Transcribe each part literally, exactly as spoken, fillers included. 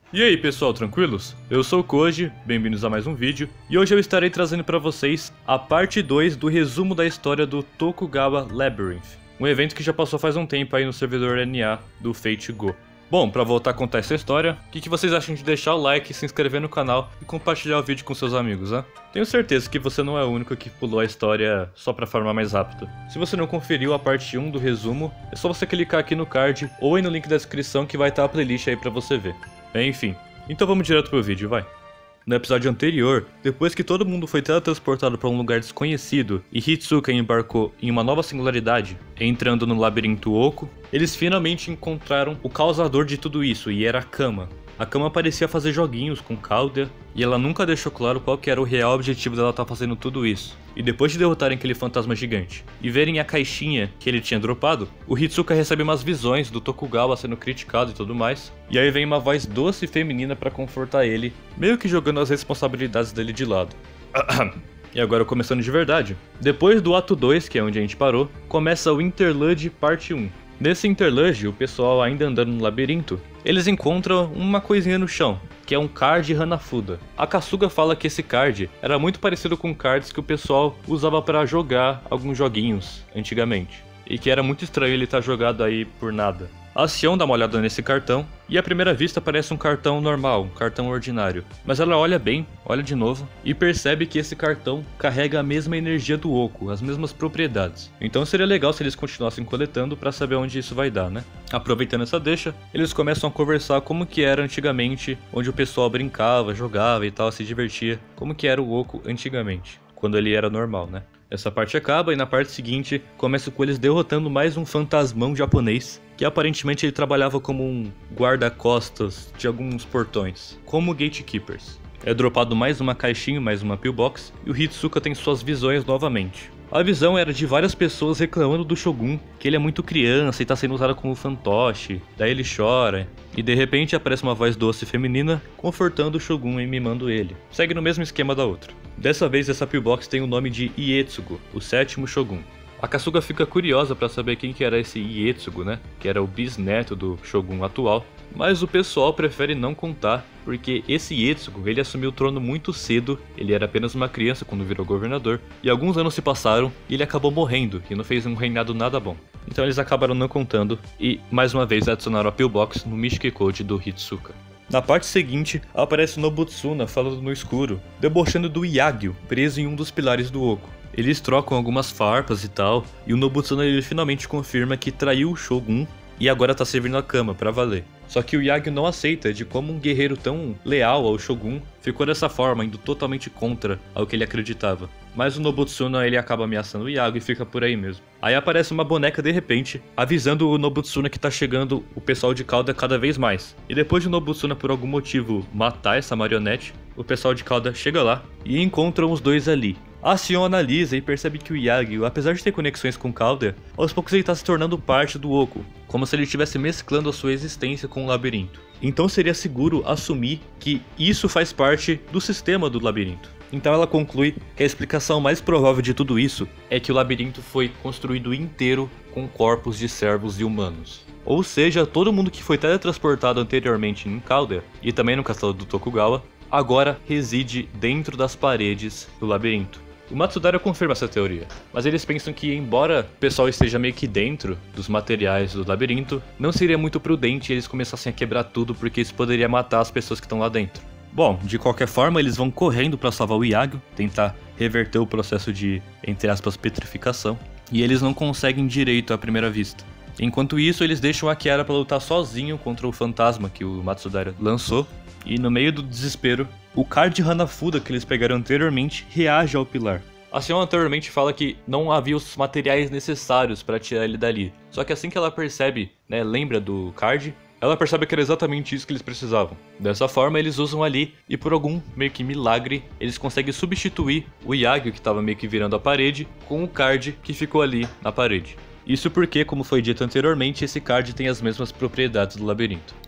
E aí pessoal, tranquilos? Eu sou o Koji, bem-vindos a mais um vídeo, e hoje eu estarei trazendo para vocês a parte dois do resumo da história do Tokugawa Labyrinth, um evento que já passou faz um tempo aí no servidor N A do Fate Go. Bom, para voltar a contar essa história, o que, que vocês acham de deixar o like, se inscrever no canal e compartilhar o vídeo com seus amigos, né? Tenho certeza que você não é o único que pulou a história só para farmar mais rápido. Se você não conferiu a parte um do resumo, é só você clicar aqui no card ou aí no link da descrição que vai estar a playlist aí para você ver. Enfim, então vamos direto pro vídeo, vai. No episódio anterior, depois que todo mundo foi teletransportado para um lugar desconhecido e Hitsuka embarcou em uma nova singularidade, entrando no labirinto oco, eles finalmente encontraram o causador de tudo isso, e era a Kama. A Kama parecia fazer joguinhos com Calder, e ela nunca deixou claro qual que era o real objetivo dela estar fazendo tudo isso. E depois de derrotarem aquele fantasma gigante e verem a caixinha que ele tinha dropado, o Hitsuka recebe umas visões do Tokugawa sendo criticado e tudo mais. E aí vem uma voz doce e feminina pra confortar ele, meio que jogando as responsabilidades dele de lado. E agora começando de verdade. Depois do ato dois, que é onde a gente parou, começa o Interlude parte um. Nesse interlude, o pessoal ainda andando no labirinto, eles encontram uma coisinha no chão, que é um card Hanafuda. A Kasuga fala que esse card era muito parecido com cards que o pessoal usava para jogar alguns joguinhos antigamente, e que era muito estranho ele estar jogado aí por nada. A Sion dá uma olhada nesse cartão, e à primeira vista parece um cartão normal, um cartão ordinário. Mas ela olha bem, olha de novo, e percebe que esse cartão carrega a mesma energia do oco, as mesmas propriedades. Então seria legal se eles continuassem coletando para saber onde isso vai dar, né? Aproveitando essa deixa, eles começam a conversar como que era antigamente, onde o pessoal brincava, jogava e tal, se divertia, como que era o oco antigamente, quando ele era normal, né? Essa parte acaba e na parte seguinte começa com eles derrotando mais um fantasmão japonês, que aparentemente ele trabalhava como um guarda-costas de alguns portões, como gatekeepers. É dropado mais uma caixinha, mais uma pillbox, e o Hitsuka tem suas visões novamente. A visão era de várias pessoas reclamando do Shogun, que ele é muito criança e tá sendo usado como fantoche, daí ele chora, e de repente aparece uma voz doce feminina confortando o Shogun e mimando ele. Segue no mesmo esquema da outra. Dessa vez essa pillbox tem o nome de Ietsugo, o sétimo Shogun. A Kasuga fica curiosa para saber quem que era esse Ietsugo, né? Que era o bisneto do Shogun atual. Mas o pessoal prefere não contar, porque esse Ietsugo, ele assumiu o trono muito cedo, ele era apenas uma criança quando virou governador, e alguns anos se passaram e ele acabou morrendo, e não fez um reinado nada bom. Então eles acabaram não contando, e mais uma vez adicionaram a pillbox no Mishiki Code do Hitsuka. Na parte seguinte, aparece Nobutsuna falando no escuro, debochando do Yagyu, preso em um dos pilares do oco. Eles trocam algumas farpas e tal, e o Nobutsuna ele finalmente confirma que traiu o Shogun e agora tá servindo a Kama pra valer. Só que o Yagyu não aceita de como um guerreiro tão leal ao Shogun ficou dessa forma, indo totalmente contra ao que ele acreditava. Mas o Nobutsuna ele acaba ameaçando o Yagyu e fica por aí mesmo. Aí aparece uma boneca de repente, avisando o Nobutsuna que tá chegando o pessoal de Calda cada vez mais. E depois de o Nobutsuna por algum motivo matar essa marionete, o pessoal de Calda chega lá e encontram os dois ali. A Sion analisa e percebe que o Yagyu, apesar de ter conexões com Calder, aos poucos ele está se tornando parte do oco, como se ele estivesse mesclando a sua existência com o labirinto. Então seria seguro assumir que isso faz parte do sistema do labirinto. Então ela conclui que a explicação mais provável de tudo isso é que o labirinto foi construído inteiro com corpos de servos e humanos. Ou seja, todo mundo que foi teletransportado anteriormente em Calder, e também no castelo do Tokugawa, agora reside dentro das paredes do labirinto. O Matsudaira confirma essa teoria, mas eles pensam que, embora o pessoal esteja meio que dentro dos materiais do labirinto, não seria muito prudente eles começassem a quebrar tudo, porque isso poderia matar as pessoas que estão lá dentro. Bom, de qualquer forma, eles vão correndo para salvar o Yagyu, tentar reverter o processo de, entre aspas, petrificação, e eles não conseguem direito à primeira vista. Enquanto isso, eles deixam a Kiara para lutar sozinho contra o fantasma que o Matsudaira lançou, e no meio do desespero, o card Hanafuda que eles pegaram anteriormente reage ao pilar. A Sion anteriormente fala que não havia os materiais necessários para tirar ele dali, só que assim que ela percebe, né, lembra do card, ela percebe que era exatamente isso que eles precisavam. Dessa forma eles usam ali, e por algum meio que milagre, eles conseguem substituir o Yagyu que estava meio que virando a parede, com o card que ficou ali na parede. Isso porque, como foi dito anteriormente, esse card tem as mesmas propriedades do labirinto.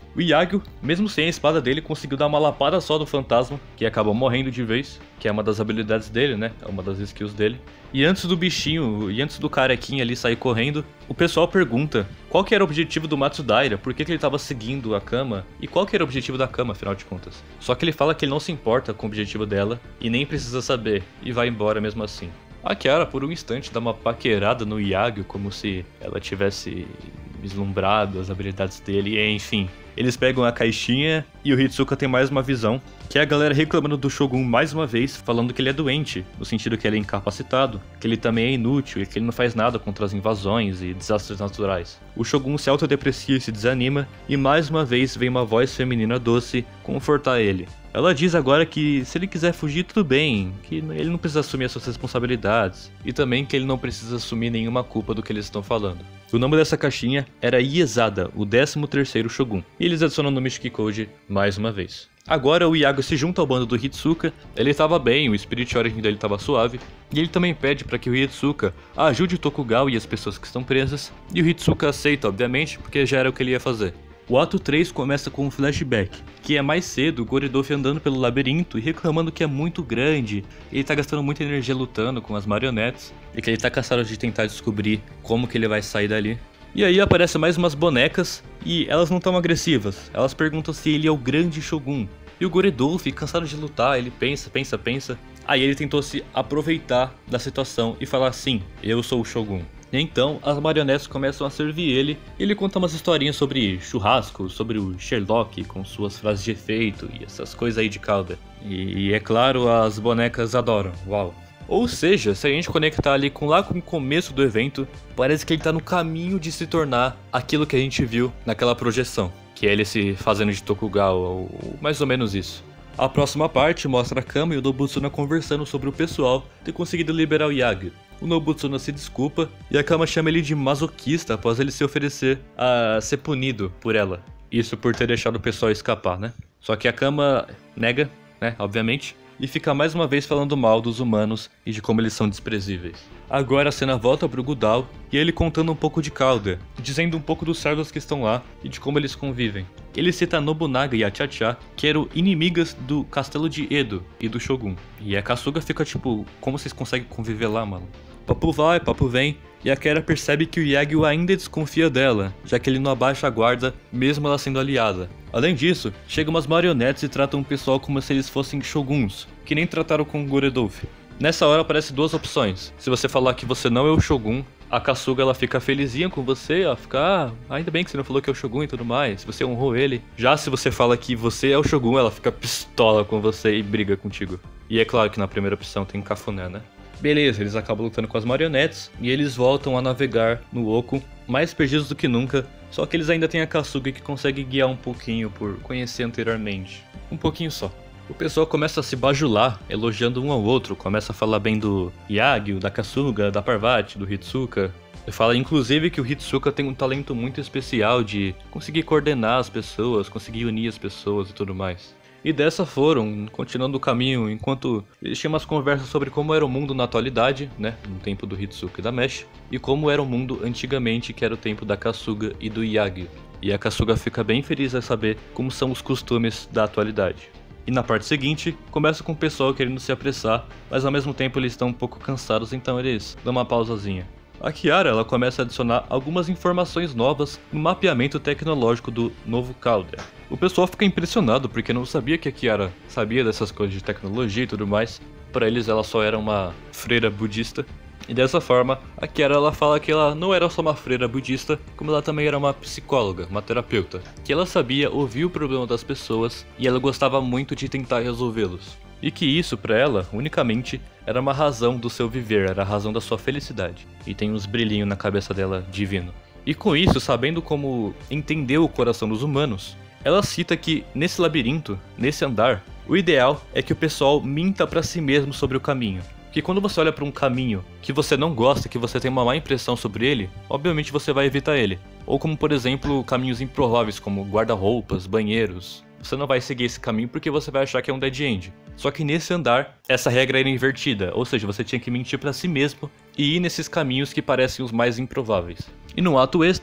O Yagyu, mesmo sem a espada dele, conseguiu dar uma lapada só do fantasma, que acabou morrendo de vez, que é uma das habilidades dele, né? É uma das skills dele. E antes do bichinho, e antes do carequinha ali sair correndo, o pessoal pergunta qual que era o objetivo do Matsudaira, por que, que ele estava seguindo a Kama, e qual que era o objetivo da Kama, afinal de contas. Só que ele fala que ele não se importa com o objetivo dela, e nem precisa saber, e vai embora mesmo assim. A Kiara, por um instante, dá uma paquerada no Yagyu, como se ela tivesse vislumbrado as habilidades dele, e enfim. Eles pegam a caixinha e o Hitsuka tem mais uma visão, que é a galera reclamando do Shogun mais uma vez, falando que ele é doente, no sentido que ele é incapacitado, que ele também é inútil e que ele não faz nada contra as invasões e desastres naturais. O Shogun se autodeprecia e se desanima, e mais uma vez vem uma voz feminina doce confortar ele. Ela diz agora que se ele quiser fugir tudo bem, que ele não precisa assumir as suas responsabilidades, e também que ele não precisa assumir nenhuma culpa do que eles estão falando. O nome dessa caixinha era Iezada, o décimo terceiro Shogun, e eles adicionam no Mishiki Code mais uma vez. Agora o Yagyu se junta ao bando do Hitsuka, ele estava bem, o Spirit Origin dele estava suave, e ele também pede para que o Hitsuka ajude o Tokugawa e as pessoas que estão presas, e o Hitsuka aceita, obviamente, porque já era o que ele ia fazer. O ato três começa com um flashback, que é mais cedo o Goredolf andando pelo labirinto e reclamando que é muito grande, ele tá gastando muita energia lutando com as marionetes, e que ele tá cansado de tentar descobrir como que ele vai sair dali. E aí aparecem mais umas bonecas, e elas não estão agressivas, elas perguntam se ele é o grande Shogun. E o Goredolf, cansado de lutar, ele pensa, pensa, pensa, aí ele tentou se aproveitar da situação e falar assim, eu sou o Shogun. E então, as marionetes começam a servir ele, e ele conta umas historinhas sobre churrasco, sobre o Sherlock com suas frases de efeito e essas coisas aí de calda. E, e é claro, as bonecas adoram, uau. Ou seja, se a gente conectar ali com lá com o começo do evento, parece que ele tá no caminho de se tornar aquilo que a gente viu naquela projeção, que é ele se fazendo de Tokugawa, ou mais ou menos isso. A próxima parte mostra a Kama e o Nobutsuna conversando sobre o pessoal ter conseguido liberar o Yagyu. O Nobutsuna se desculpa e a Kama chama ele de masoquista após ele se oferecer a ser punido por ela. Isso por ter deixado o pessoal escapar, né? Só que a Kama nega, né, obviamente, e fica mais uma vez falando mal dos humanos e de como eles são desprezíveis. Agora a cena volta pro Gudao e ele contando um pouco de Calder, dizendo um pouco dos servos que estão lá e de como eles convivem. Ele cita a Nobunaga e a Chacha, que eram inimigas do castelo de Edo e do Shogun. E a Kasuga fica tipo, como vocês conseguem conviver lá, mano? Papo vai, papo vem, e a Kera percebe que o Yagyu ainda desconfia dela, já que ele não abaixa a guarda, mesmo ela sendo aliada. Além disso, chegam umas marionetes e tratam o pessoal como se eles fossem shoguns, que nem trataram com o Goredolf. Nessa hora aparecem duas opções. Se você falar que você não é o Shogun, a Kasuga ela fica felizinha com você, ela fica, ah, ainda bem que você não falou que é o Shogun e tudo mais, você honrou ele. Já se você fala que você é o Shogun, ela fica pistola com você e briga contigo. E é claro que na primeira opção tem cafuné, né? Beleza, eles acabam lutando com as marionetes e eles voltam a navegar no Oco, mais perdidos do que nunca, só que eles ainda têm a Kasuga que consegue guiar um pouquinho por conhecer anteriormente. Um pouquinho só. O pessoal começa a se bajular, elogiando um ao outro, começa a falar bem do Yagyu, da Kasuga, da Parvati, do Hitsuka. Fala inclusive que o Hitsuka tem um talento muito especial de conseguir coordenar as pessoas, conseguir unir as pessoas e tudo mais. E dessa foram, continuando o caminho, enquanto eles tinham umas conversas sobre como era o mundo na atualidade, né, no tempo do Hitsuka e da Mesh, e como era o mundo antigamente, que era o tempo da Kasuga e do Yagyu. E a Kasuga fica bem feliz a saber como são os costumes da atualidade. E na parte seguinte, começa com o pessoal querendo se apressar, mas ao mesmo tempo eles estão um pouco cansados, então eles dão uma pausazinha. A Kiara ela começa a adicionar algumas informações novas no mapeamento tecnológico do novo Calder. O pessoal fica impressionado porque não sabia que a Kiara sabia dessas coisas de tecnologia e tudo mais. Para eles ela só era uma freira budista. E dessa forma, a Kiara ela fala que ela não era só uma freira budista, como ela também era uma psicóloga, uma terapeuta. Que ela sabia ouvir o problema das pessoas e ela gostava muito de tentar resolvê-los. E que isso, pra ela, unicamente, era uma razão do seu viver, era a razão da sua felicidade. E tem uns brilhinhos na cabeça dela divino. E com isso, sabendo como entender o coração dos humanos, ela cita que, nesse labirinto, nesse andar, o ideal é que o pessoal minta pra si mesmo sobre o caminho. Que quando você olha pra um caminho que você não gosta, que você tem uma má impressão sobre ele, obviamente você vai evitar ele. Ou como, por exemplo, caminhos improváveis como guarda-roupas, banheiros. Você não vai seguir esse caminho porque você vai achar que é um dead end. Só que nesse andar, essa regra era invertida, ou seja, você tinha que mentir pra si mesmo e ir nesses caminhos que parecem os mais improváveis. E no ato extra,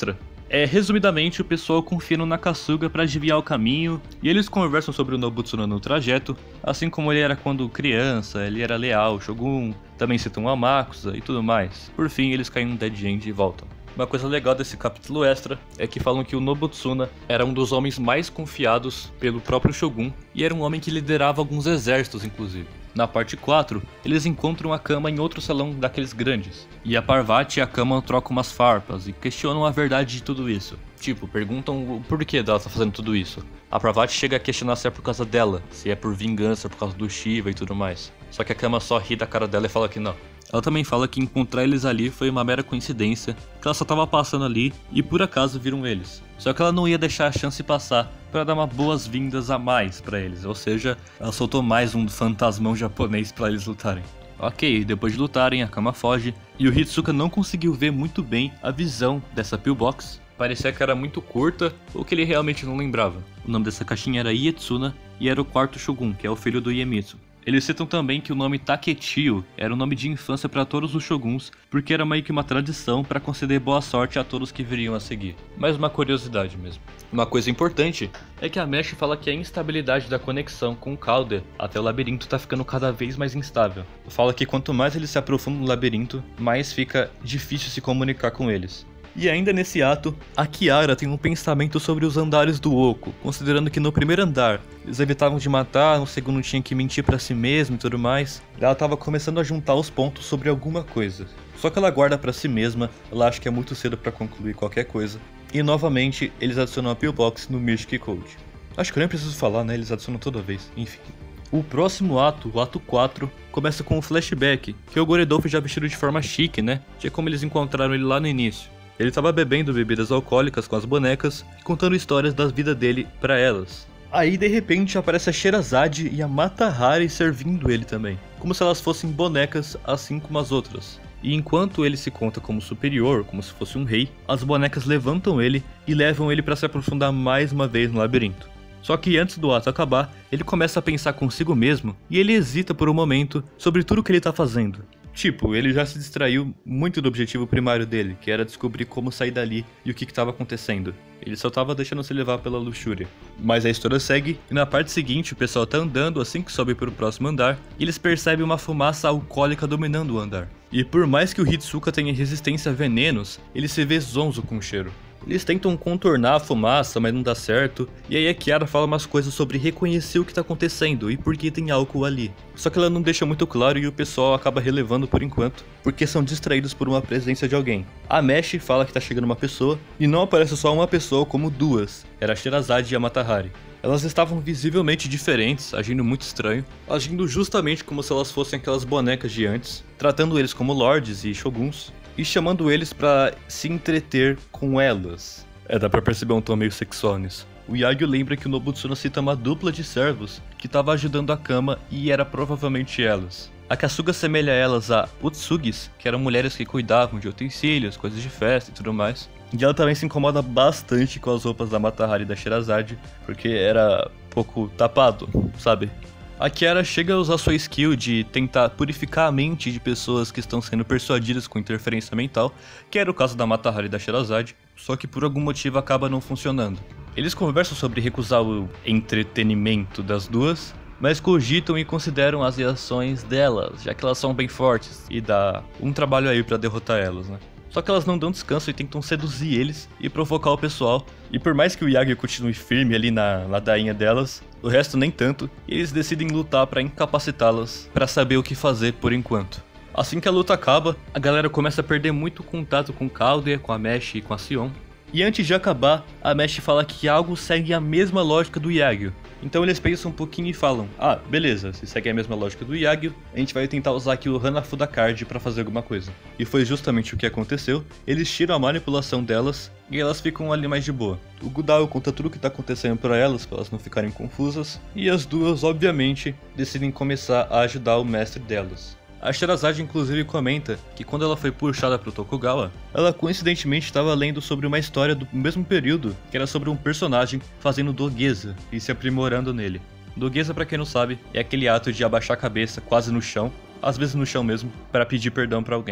É, resumidamente, o pessoal confia no Nakasuga para desviar o caminho, e eles conversam sobre o Nobutsuna no trajeto, assim como ele era quando criança, ele era leal ao Shogun, também citam o Amakusa e tudo mais. Por fim, eles caem no dead end e voltam. Uma coisa legal desse capítulo extra é que falam que o Nobutsuna era um dos homens mais confiados pelo próprio Shogun, e era um homem que liderava alguns exércitos, inclusive. Na parte quatro, eles encontram a Kama em outro salão daqueles grandes, e a Parvati e a Kama trocam umas farpas e questionam a verdade de tudo isso. Tipo, perguntam o porquê dela tá fazendo tudo isso. A Parvati chega a questionar se é por causa dela, se é por vingança, por causa do Shiva e tudo mais. Só que a Kama só ri da cara dela e fala que não. Ela também fala que encontrar eles ali foi uma mera coincidência, que ela só tava passando ali e por acaso viram eles. Só que ela não ia deixar a chance passar para dar uma boas-vindas a mais para eles, ou seja, ela soltou mais um fantasmão japonês para eles lutarem. Ok, depois de lutarem, a Kama foge e o Hitsuka não conseguiu ver muito bem a visão dessa pillbox. Parecia que era muito curta ou que ele realmente não lembrava. O nome dessa caixinha era Ietsuna e era o quarto Shogun, que é o filho do Iemitsu. Eles citam também que o nome Takechio era o nome de infância para todos os shoguns, porque era meio que uma tradição para conceder boa sorte a todos que viriam a seguir. Mais uma curiosidade mesmo. Uma coisa importante é que a Mesh fala que a instabilidade da conexão com o Calder até o labirinto está ficando cada vez mais instável. Fala que quanto mais eles se aprofundam no labirinto, mais fica difícil se comunicar com eles. E ainda nesse ato, a Kiara tem um pensamento sobre os andares do Oco, considerando que no primeiro andar eles evitavam de matar, no segundo tinha que mentir pra si mesmo e tudo mais. Ela tava começando a juntar os pontos sobre alguma coisa. Só que ela guarda pra si mesma, ela acha que é muito cedo pra concluir qualquer coisa. E novamente, eles adicionam a Pillbox no Mystic Code. Acho que eu nem preciso falar, né? Eles adicionam toda vez, enfim. O próximo ato, o ato quatro, começa com um flashback, que é o Goredolf já vestido de forma chique, né? Que é como eles encontraram ele lá no início. Ele estava bebendo bebidas alcoólicas com as bonecas e contando histórias da vida dele para elas. Aí de repente aparece a Sherazade e a Mata Hari servindo ele também, como se elas fossem bonecas assim como as outras. E enquanto ele se conta como superior, como se fosse um rei, as bonecas levantam ele e levam ele para se aprofundar mais uma vez no labirinto. Só que antes do ato acabar, ele começa a pensar consigo mesmo e ele hesita por um momento sobre tudo que ele está fazendo. Tipo, ele já se distraiu muito do objetivo primário dele, que era descobrir como sair dali e o que estava acontecendo. Ele só estava deixando se levar pela luxúria. Mas a história segue, e na parte seguinte o pessoal tá andando assim que sobe para o próximo andar, e eles percebem uma fumaça alcoólica dominando o andar. E por mais que o Hitsuka tenha resistência a venenos, ele se vê zonzo com o cheiro. Eles tentam contornar a fumaça, mas não dá certo, e aí a Kiara fala umas coisas sobre reconhecer o que tá acontecendo e por que tem álcool ali. Só que ela não deixa muito claro e o pessoal acaba relevando por enquanto, porque são distraídos por uma presença de alguém. A Mesh fala que tá chegando uma pessoa, e não aparece só uma pessoa como duas, era a Sherazade e a Mata Hari. Elas estavam visivelmente diferentes, agindo muito estranho, agindo justamente como se elas fossem aquelas bonecas de antes, tratando eles como lords e shoguns, e chamando eles pra se entreter com elas. É, dá pra perceber um tom meio sexual nisso. O Yagyu lembra que o Nobutsuna cita uma dupla de servos que tava ajudando a Kama e era provavelmente elas. A Kasuga assemelha elas a Utsugis, que eram mulheres que cuidavam de utensílios, coisas de festa e tudo mais. E ela também se incomoda bastante com as roupas da Mata Hari e da Sherazade, porque era pouco tapado, sabe? A Kiara chega a usar sua skill de tentar purificar a mente de pessoas que estão sendo persuadidas com interferência mental, que era o caso da Mata Hari e da Sherazade, só que por algum motivo acaba não funcionando. Eles conversam sobre recusar o entretenimento das duas, mas cogitam e consideram as reações delas, já que elas são bem fortes, e dá um trabalho aí pra derrotar elas, né? Só que elas não dão descanso e tentam seduzir eles e provocar o pessoal. E por mais que o Yagyu continue firme ali na ladainha delas, o resto nem tanto, e eles decidem lutar pra incapacitá-las, pra saber o que fazer por enquanto. Assim que a luta acaba, a galera começa a perder muito contato com o Calder, com a Mesh e com a Sion. E antes de acabar, a Mesh fala que algo segue a mesma lógica do Yagyu. Então eles pensam um pouquinho e falam: ah, beleza, se segue a mesma lógica do Yagyu, a gente vai tentar usar aqui o Hanafuda Card pra fazer alguma coisa. E foi justamente o que aconteceu, eles tiram a manipulação delas e elas ficam ali mais de boa. O Gudao conta tudo o que tá acontecendo pra elas, pra elas não ficarem confusas, e as duas, obviamente, decidem começar a ajudar o mestre delas. A Sherazade inclusive comenta que quando ela foi puxada pro Tokugawa, ela coincidentemente estava lendo sobre uma história do mesmo período, que era sobre um personagem fazendo dogueza e se aprimorando nele. Dogueza, pra quem não sabe, é aquele ato de abaixar a cabeça quase no chão, às vezes no chão mesmo, para pedir perdão pra alguém.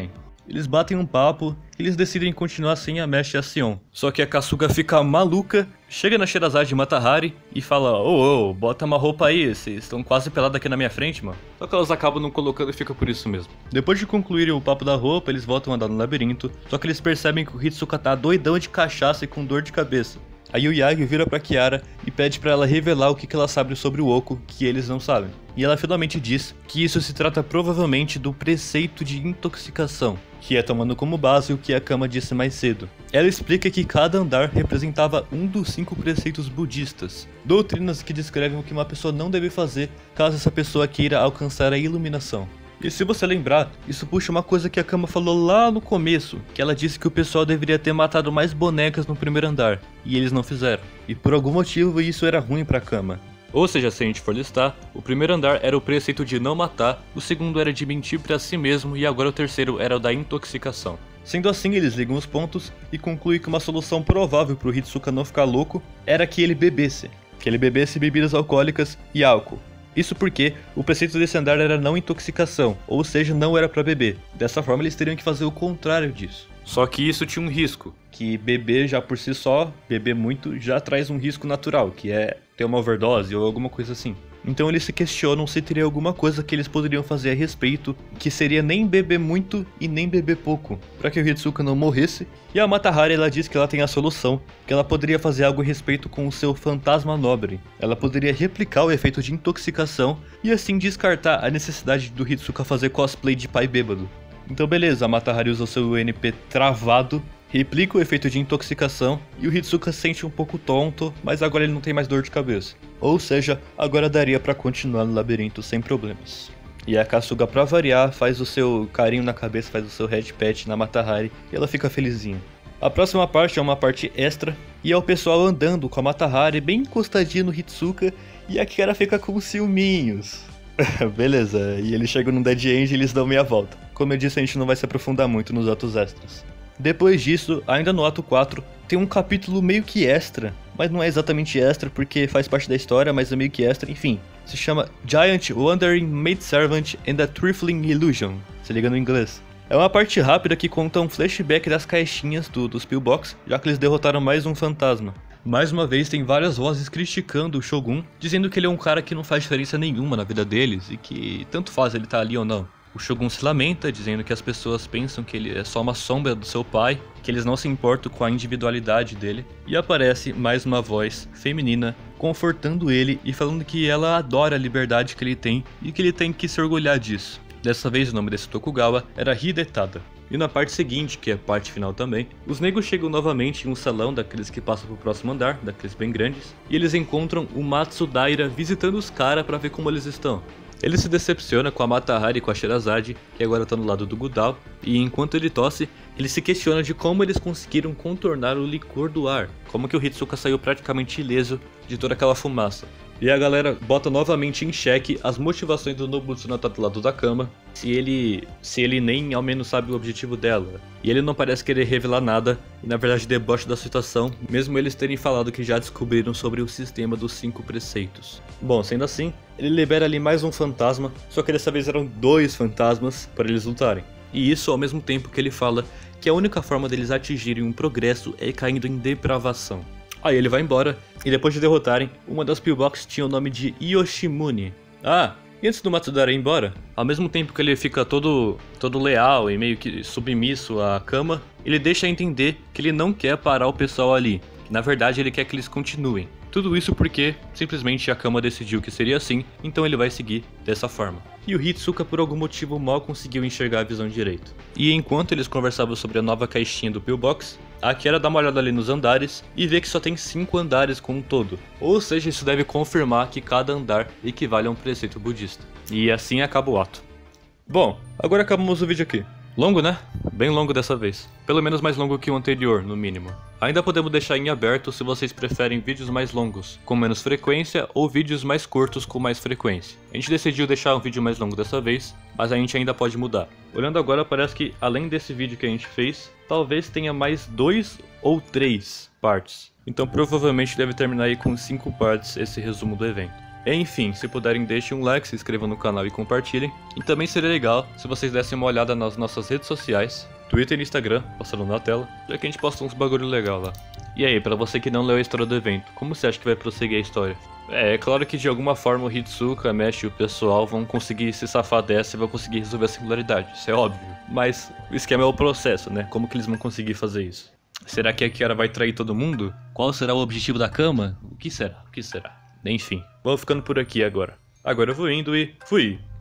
eles batem um papo e eles decidem continuar sem a Mesh e a Sion. Só que a Kasuga fica maluca, chega na Sherazade e Mata Hari e fala: ô, ô, bota uma roupa aí, vocês estão quase pelados aqui na minha frente, mano. Só que elas acabam não colocando e fica por isso mesmo. Depois de concluírem o papo da roupa, eles voltam a andar no labirinto, só que eles percebem que o Hitsuka tá doidão de cachaça e com dor de cabeça. Aí o Yagyu vira pra Kiara e pede pra ela revelar o que ela sabe sobre o Oco que eles não sabem. E ela finalmente diz que isso se trata provavelmente do preceito de intoxicação, que é tomando como base o que a Kama disse mais cedo. Ela explica que cada andar representava um dos cinco preceitos budistas, doutrinas que descrevem o que uma pessoa não deve fazer caso essa pessoa queira alcançar a iluminação. E se você lembrar, isso puxa uma coisa que a Kama falou lá no começo, que ela disse que o pessoal deveria ter matado mais bonecas no primeiro andar, e eles não fizeram. E por algum motivo isso era ruim pra Kama. Ou seja, se a gente for listar, o primeiro andar era o preceito de não matar, o segundo era de mentir pra si mesmo e agora o terceiro era o da intoxicação. Sendo assim, eles ligam os pontos e concluem que uma solução provável pro Hitsuka não ficar louco era que ele bebesse. Que ele bebesse bebidas alcoólicas e álcool. Isso porque o preceito desse andar era não intoxicação, ou seja, não era pra beber. Dessa forma eles teriam que fazer o contrário disso. Só que isso tinha um risco, que beber já por si só, beber muito, já traz um risco natural, que é ter uma overdose ou alguma coisa assim. Então eles se questionam se teria alguma coisa que eles poderiam fazer a respeito, que seria nem beber muito e nem beber pouco, para que o Hitsuka não morresse. E a Mata Hari, ela diz que ela tem a solução, que ela poderia fazer algo a respeito com o seu fantasma nobre. Ela poderia replicar o efeito de intoxicação e assim descartar a necessidade do Hitsuka fazer cosplay de pai bêbado. Então beleza, a Mata Hari usa o seu N P travado, replica o efeito de intoxicação e o Hitsuka se sente um pouco tonto, mas agora ele não tem mais dor de cabeça. Ou seja, agora daria pra continuar no labirinto sem problemas. E a Kasuga, pra variar, faz o seu carinho na cabeça, faz o seu head pat na Mata Hari e ela fica felizinha. A próxima parte é uma parte extra e é o pessoal andando com a Mata Hari bem encostadinha no Hitsuka e a Kiara fica com ciúminhos. Beleza, e eles chegam no Dead End e eles dão meia volta. Como eu disse, a gente não vai se aprofundar muito nos atos extras. Depois disso, ainda no ato quatro, tem um capítulo meio que extra, mas não é exatamente extra porque faz parte da história, mas é meio que extra, enfim. Se chama Giant Wandering Maidservant and a Trifling Illusion, se liga no inglês. É uma parte rápida que conta um flashback das caixinhas do, dos Pillbox, já que eles derrotaram mais um fantasma. Mais uma vez tem várias vozes criticando o Shogun, dizendo que ele é um cara que não faz diferença nenhuma na vida deles e que tanto faz ele tá ali ou não. O Shogun se lamenta, dizendo que as pessoas pensam que ele é só uma sombra do seu pai, que eles não se importam com a individualidade dele, e aparece mais uma voz feminina confortando ele e falando que ela adora a liberdade que ele tem e que ele tem que se orgulhar disso. Dessa vez o nome desse Tokugawa era Hidetada. E na parte seguinte, que é a parte final também, os negros chegam novamente em um salão daqueles que passam pro próximo andar, daqueles bem grandes, e eles encontram o Matsudaira visitando os caras pra ver como eles estão. Ele se decepciona com a Mata Hari e com a Sherazade, que agora tá no lado do Gudao, e enquanto ele tosse, ele se questiona de como eles conseguiram contornar o licor do ar, como que o Hitsuka saiu praticamente ileso de toda aquela fumaça. E a galera bota novamente em xeque as motivações do Nobutsuna do lado da cama, se ele, se ele nem ao menos sabe o objetivo dela. E ele não parece querer revelar nada, e na verdade debocha da situação, mesmo eles terem falado que já descobriram sobre o sistema dos cinco preceitos. Bom, sendo assim, ele libera ali mais um fantasma, só que dessa vez eram dois fantasmas para eles lutarem. E isso ao mesmo tempo que ele fala que a única forma deles atingirem um progresso é caindo em depravação. Aí ele vai embora, e depois de derrotarem, uma das Pillbox tinha o nome de Yoshimune. Ah, e antes do Matsudaira ir embora, ao mesmo tempo que ele fica todo, todo leal e meio que submisso à Kama, ele deixa entender que ele não quer parar o pessoal ali, que na verdade ele quer que eles continuem. Tudo isso porque, simplesmente, a Kama decidiu que seria assim, então ele vai seguir dessa forma. E o Hitsuka, por algum motivo, mal conseguiu enxergar a visão direito. E enquanto eles conversavam sobre a nova caixinha do Pillbox, a Kiara dá uma olhada ali nos andares e vê que só tem cinco andares como um todo. Ou seja, isso deve confirmar que cada andar equivale a um preceito budista. E assim acaba o ato. Bom, agora acabamos o vídeo aqui. Longo, né? Bem longo dessa vez. Pelo menos mais longo que o anterior, no mínimo. Ainda podemos deixar em aberto se vocês preferem vídeos mais longos, com menos frequência, ou vídeos mais curtos com mais frequência. A gente decidiu deixar um vídeo mais longo dessa vez, mas a gente ainda pode mudar. Olhando agora, parece que além desse vídeo que a gente fez, talvez tenha mais dois ou três partes. Então provavelmente deve terminar aí com cinco partes esse resumo do evento. Enfim, se puderem deixem um like, se inscrevam no canal e compartilhem. E também seria legal se vocês dessem uma olhada nas nossas redes sociais, Twitter e no Instagram, passando na tela, já que a gente posta uns bagulho legal lá. E aí, pra você que não leu a história do evento, como você acha que vai prosseguir a história? É, é claro que de alguma forma o Hitsuka, a Mesh e o pessoal vão conseguir se safar dessa e vão conseguir resolver a singularidade, isso é óbvio. Mas o esquema é o processo, né? Como que eles vão conseguir fazer isso? Será que a Kiara vai trair todo mundo? Qual será o objetivo da cama? O que será? O que será? Enfim, vamos ficando por aqui agora. Agora eu vou indo e fui!